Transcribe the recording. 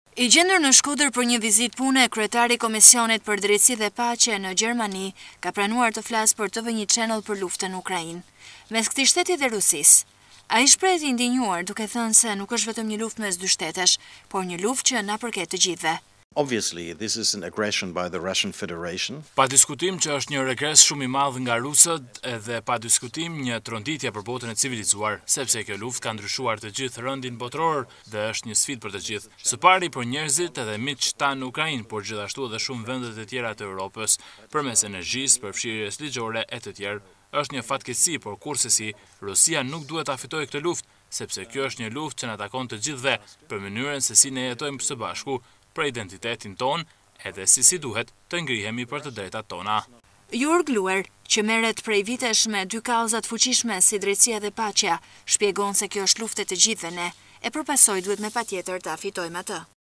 I gjendur në Shkodër për një vizitë pune, kryetari i Komisionit për Drejtësi dhe Paqe në Gjermani ka pranuar të flasë për TV1 Channel për luftën në Ukrainë. Mes këtij shteti dhe Rusisë, ai shpreh të indigjuar duke thënë se nuk është vetëm një luftë mes dy shtetesh, por një luftë që na përket të gjithëve. Obviously, this is an aggression by the Russian Federation. Pa diskutim që është një regres shumë i madh nga rusët dhe pa diskutim një tronditje për botën e civilizuar, sepse kjo luftë ka ndryshuar të gjithë rëndin botror dhe është një sfidë për të gjithë. Së pari për njerëzit edhe miqtë tanë në Ukrainë, por gjithashtu edhe shumë vendet e tjera të Europës, përmes energjisë, përfshirjes ligjore e të tjerë. Është një fatkeqësi, por kurse Rusia nuk duhet ta fitojë këtë luftë, sepse kjo është një luftë që na takon të gjithëve për mënyrën se si ne jetojmë së bashku, për identitetin ton, edhe si duhet të ngrihemi për të drejtat tona. Jurg Luer, që merret prej vitesh me dy kauzat fuqishme si drejtësia dhe paqja, shpjegon se kjo është luftë e të gjithëve ne, e përpasoj duhet me patjetër ta fitojmë atë.